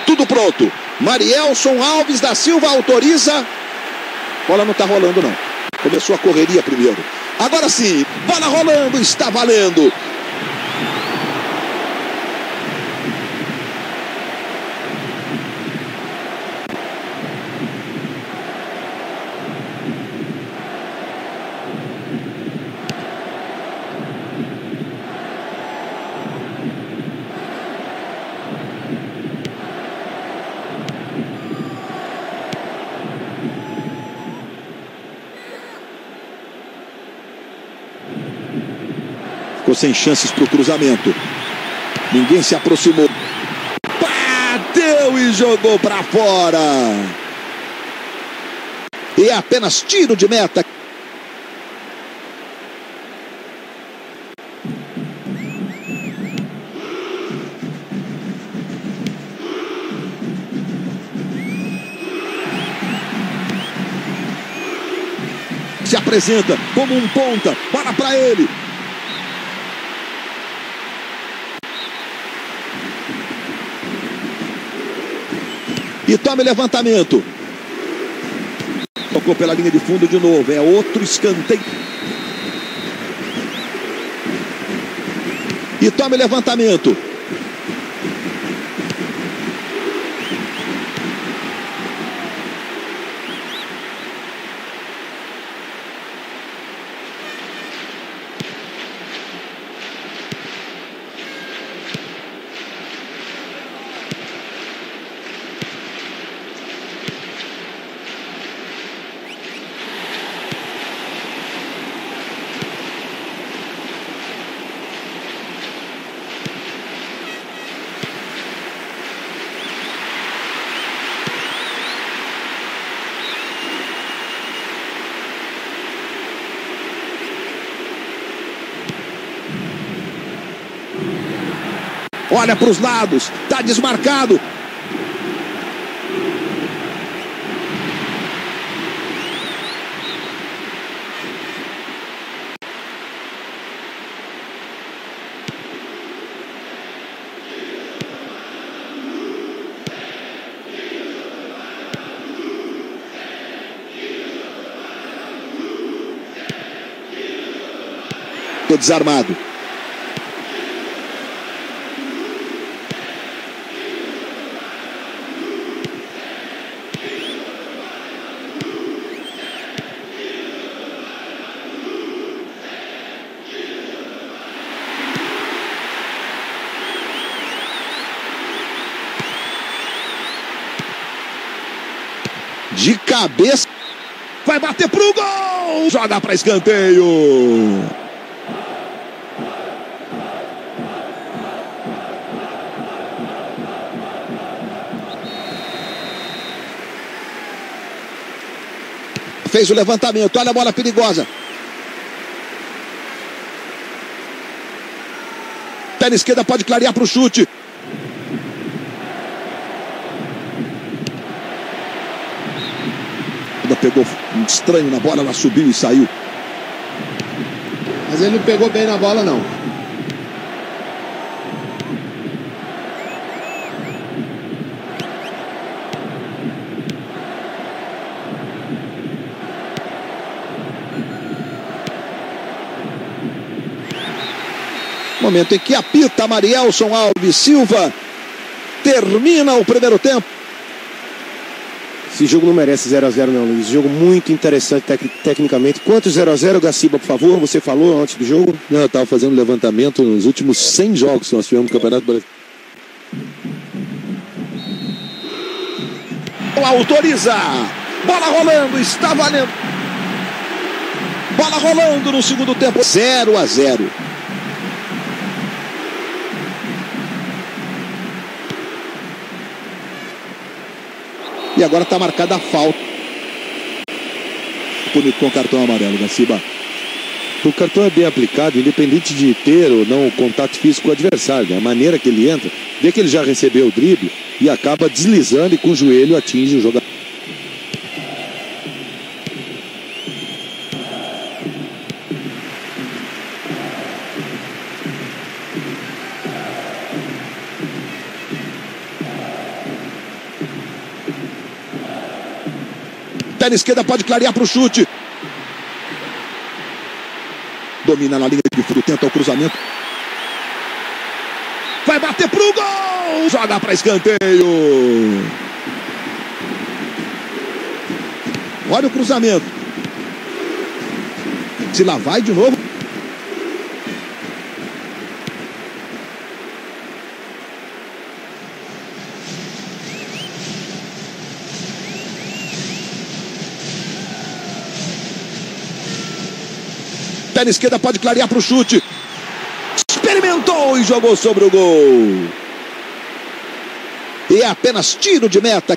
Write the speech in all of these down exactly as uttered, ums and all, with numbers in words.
Tudo pronto. Marielson Alves da Silva autoriza. Bola não está rolando não. Começou a correria primeiro. Agora sim, bola rolando, está valendo. Ficou sem chances para o cruzamento. Ninguém se aproximou. Bateu e jogou para fora. E é apenas tiro de meta. Se apresenta como um ponta. Bola para ele. E tome levantamento. Tocou pela linha de fundo de novo. É outro escanteio. E tome levantamento. Olha para os lados, está desmarcado. Estou desarmado. De cabeça, vai bater pro gol, joga para escanteio. Fez o levantamento, olha a bola perigosa. Perna esquerda pode clarear para o chute. Pegou um estranho na bola, ela subiu e saiu. Mas ele não pegou bem na bola, não. Momento em que apita Marielson Alves Silva. Termina o primeiro tempo. Esse jogo não merece zero a zero não, Luiz. Jogo muito interessante tec tecnicamente. Quanto zero a zero, Gaciba, por favor? Você falou antes do jogo? Não, eu estava fazendo levantamento nos últimos cem jogos que nós tivemos no Campeonato Brasileiro. Autoriza. Bola rolando, está valendo. Bola rolando no segundo tempo. zero a zero. E agora está marcada a falta. Punido com cartão amarelo, Gaciba. O cartão é bem aplicado, independente de ter ou não o contato físico com o adversário. A maneira que ele entra, vê que ele já recebeu o drible e acaba deslizando e com o joelho atinge o jogador. Perna esquerda pode clarear para o chute. Domina na linha de fundo, tenta o cruzamento. Vai bater pro gol! Joga para escanteio. Olha o cruzamento. Se lá vai de novo. Perna esquerda pode clarear para o chute. Experimentou e jogou sobre o gol. E é apenas tiro de meta.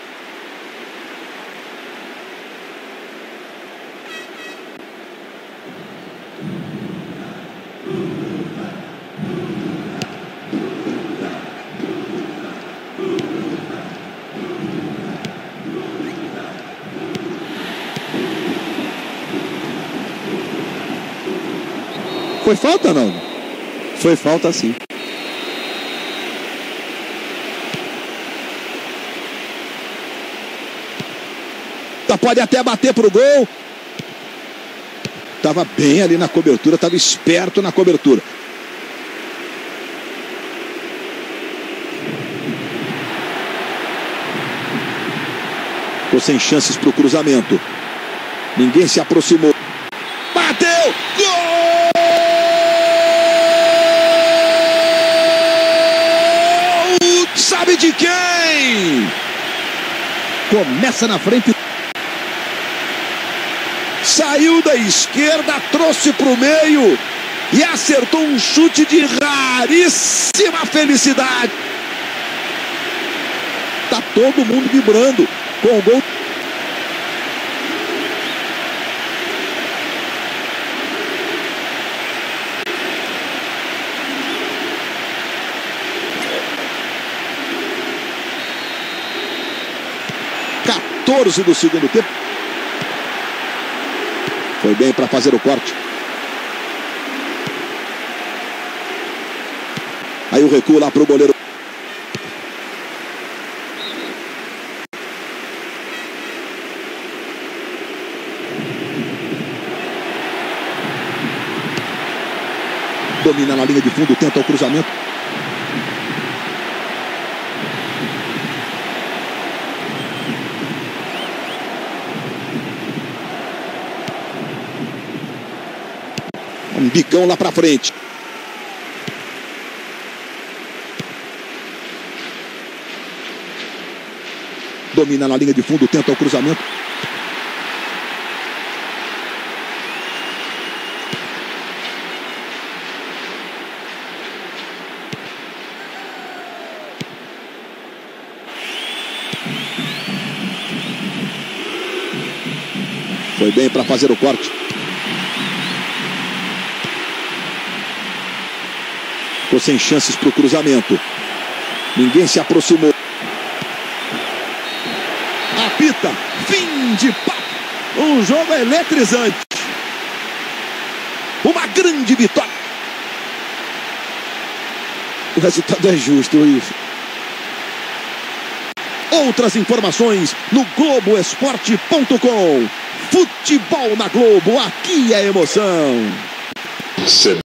Foi falta, não? Foi falta, sim. Pode até bater pro gol. Tava bem ali na cobertura, tava esperto na cobertura. Ficou sem chances pro cruzamento. Ninguém se aproximou. Bateu! Gol! Sabe de quem? Começa na frente. Saiu da esquerda, trouxe para o meio e acertou um chute de raríssima felicidade. Tá todo mundo vibrando com o gol. quatorze do segundo tempo. Foi bem para fazer o corte. Aí o recuo lá para o goleiro. Domina na linha de fundo, tenta o cruzamento. Um bicão lá pra frente. Domina na linha de fundo, tenta o cruzamento. Foi bem para fazer o corte. Ficou sem chances para o cruzamento. Ninguém se aproximou. Apita. Fim de papo. Um jogo eletrizante. Uma grande vitória. O resultado é justo, Luiz. Outras informações no globo esporte ponto com. Futebol na Globo. Aqui é emoção.